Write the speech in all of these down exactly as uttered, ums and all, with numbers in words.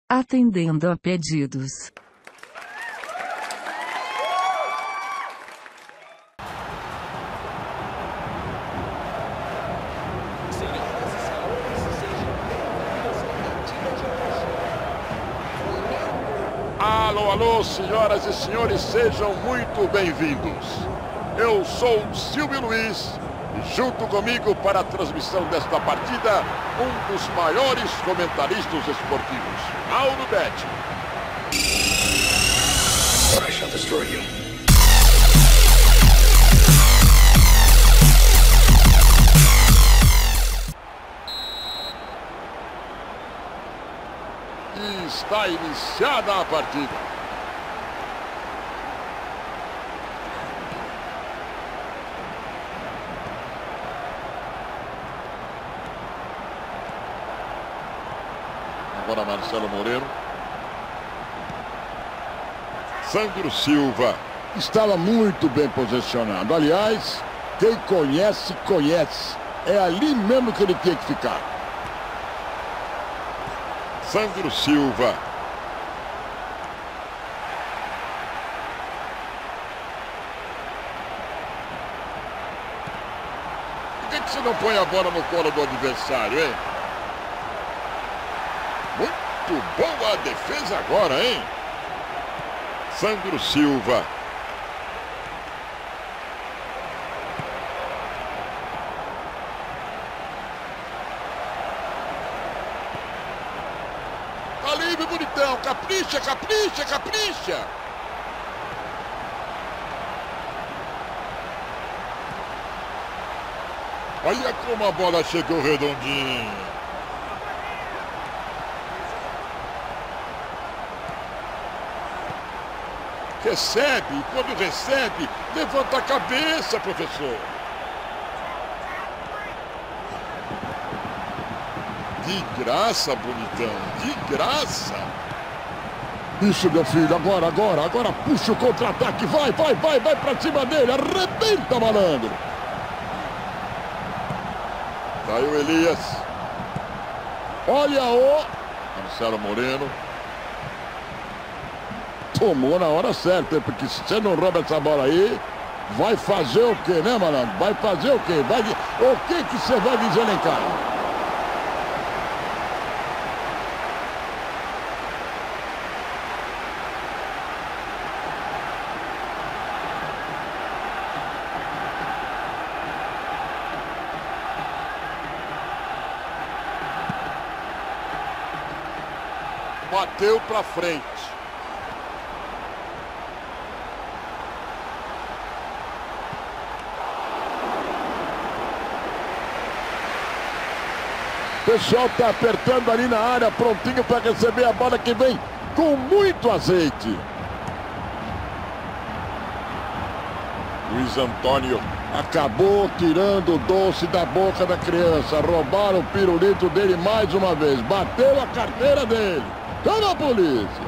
Atendendo a pedidos. Alô, alô, senhoras e senhores, sejam muito bem-vindos. Eu sou Silvio Luiz e junto comigo para a transmissão desta partida, um dos maiores comentaristas esportivos, Mauro Betti. I shall destroy you. E está iniciada a partida. Agora Marcelo Moreno. Sandro Silva. Estava muito bem posicionado. Aliás, quem conhece, conhece. É ali mesmo que ele tem que ficar. Sandro Silva. Por que que você não põe a bola no colo do adversário, hein? Muito boa a defesa agora, hein? Sandro Silva. Tá livre, bonitão. Capricha, capricha, capricha. Olha como a bola chegou redondinha. Recebe, e quando recebe, levanta a cabeça, professor. De graça, bonitão, de graça. Isso, meu filho, agora, agora, agora puxa o contra-ataque, vai, vai, vai, vai pra cima dele, arrebenta, malandro. Saiu Elias. Olha o... Marcelo Moreno. Tomou na hora certa, porque se você não rouba essa bola aí, vai fazer o quê, né, malandro? Vai fazer o quê? Vai... O que que você vai dizer lá em casa? Bateu pra frente. O pessoal tá apertando ali na área, prontinho para receber a bola que vem com muito azeite. Luiz Antônio. Acabou tirando o doce da boca da criança. Roubaram o pirulito dele mais uma vez. Bateu a carteira dele. Chama a polícia.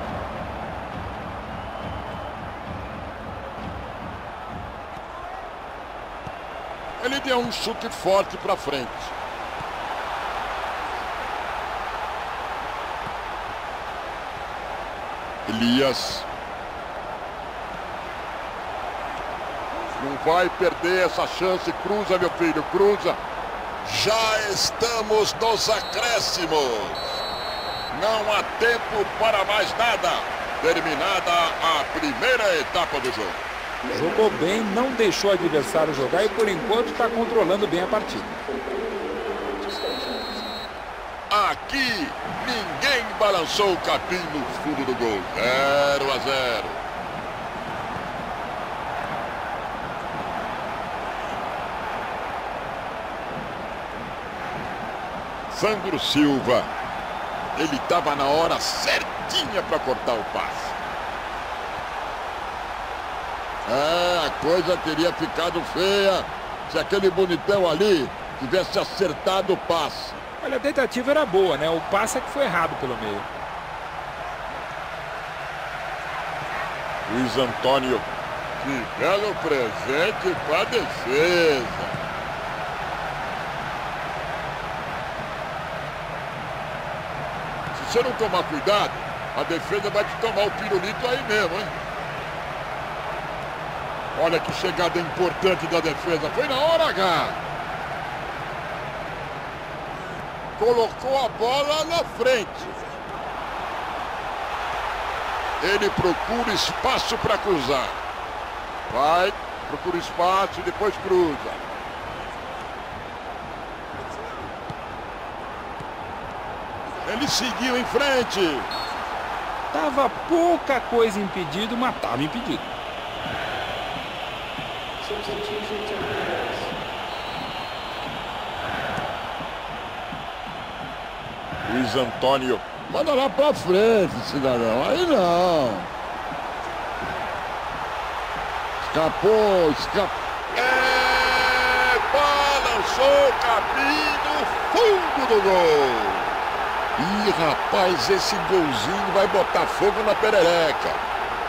Ele deu um chute forte para frente. Elias. Não vai perder essa chance. Cruza, meu filho, cruza. Já estamos nos acréscimos. Não há tempo para mais nada. Terminada a primeira etapa do jogo. Jogou bem, não deixou o adversário jogar e por enquanto está controlando bem a partida. Aqui ninguém balançou o capim no fundo do gol. zero a zero. Sandro Silva. Ele estava na hora certinha para cortar o passe. É, a coisa teria ficado feia se aquele bonitão ali tivesse acertado o passe. Olha, a tentativa era boa, né? O passe é que foi errado pelo meio. Luiz Antônio. Que belo presente para a defesa. você não tomar cuidado, a defesa vai te tomar o pirulito aí mesmo, hein? Olha que chegada importante da defesa. Foi na hora H. Colocou a bola na frente. Ele procura espaço para cruzar. Vai, procura espaço e depois cruza. Ele seguiu em frente. Tava pouca coisa impedido, mas tava impedido. Luiz Antônio. Manda lá pra frente, cidadão. Aí não. Escapou, escapou. É, balançou o caminho, fundo do gol. Ih, rapaz, esse golzinho vai botar fogo na perereca.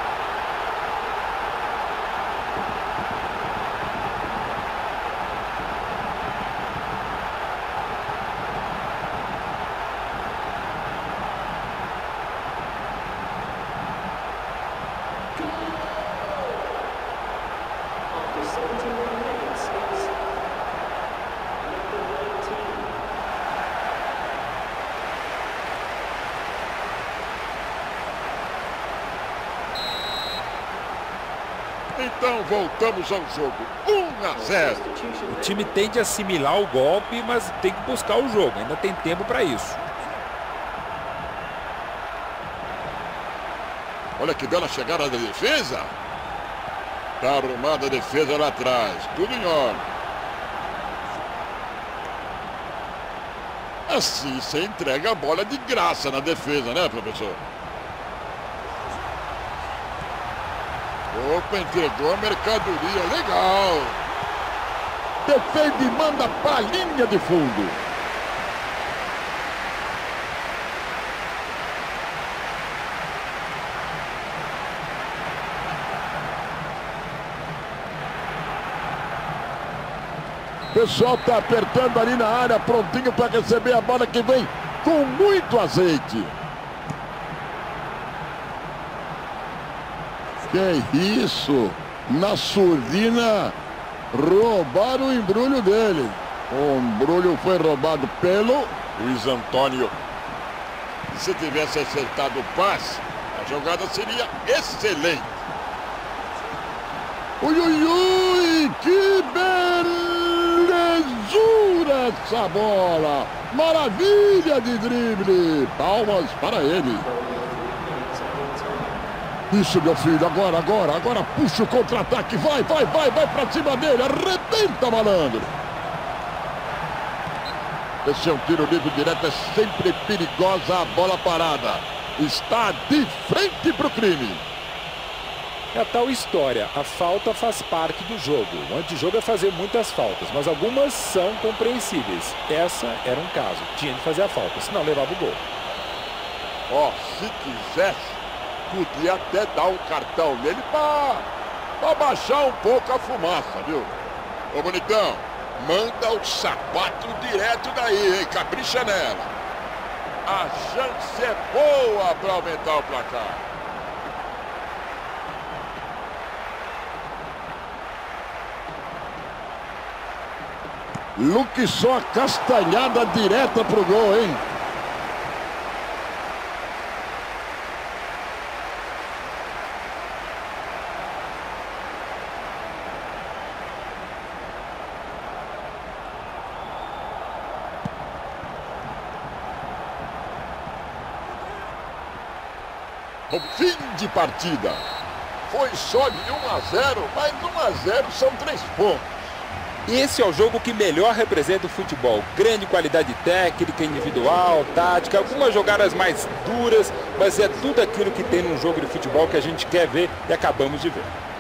Então voltamos ao jogo. um a zero. O time tende a assimilar o golpe, mas tem que buscar o jogo. Ainda tem tempo para isso. Olha que bela chegada da defesa. Tá arrumada a defesa lá atrás. Tudo em ordem. Assim você entrega a bola de graça na defesa, né, professor? Opa, entregou a mercadoria, legal. Defende e manda pra linha de fundo. O pessoal tá apertando ali na área, prontinho para receber a bola que vem com muito azeite. Que isso? Na surdina, roubaram o embrulho dele. O embrulho foi roubado pelo Luiz Antônio. Se tivesse acertado o passe, a jogada seria excelente. Ui, ui, ui, que belezura essa bola. Maravilha de drible. Palmas para ele. Isso, meu filho, agora, agora, agora puxa o contra-ataque, vai, vai, vai, vai pra cima dele, arrebenta, malandro. Esse é um tiro livre direto, é sempre perigosa a bola parada. Está de frente pro crime. É a tal história, a falta faz parte do jogo. O antijogo é fazer muitas faltas, mas algumas são compreensíveis. Essa era um caso, tinha de fazer a falta, senão levava o gol. Ó, oh, se quisesse, podia até dar um cartão nele para baixar um pouco a fumaça, viu? Ô, bonitão, manda o sapato direto daí, hein? Capricha nela. A chance é boa para aumentar o placar. Luque só castanhada direta pro gol, hein? O fim de partida. Foi só de um a zero, mas um a zero são três pontos. Esse é o jogo que melhor representa o futebol. Grande qualidade técnica, individual, tática, algumas jogadas mais duras, mas é tudo aquilo que tem num jogo de futebol que a gente quer ver e acabamos de ver.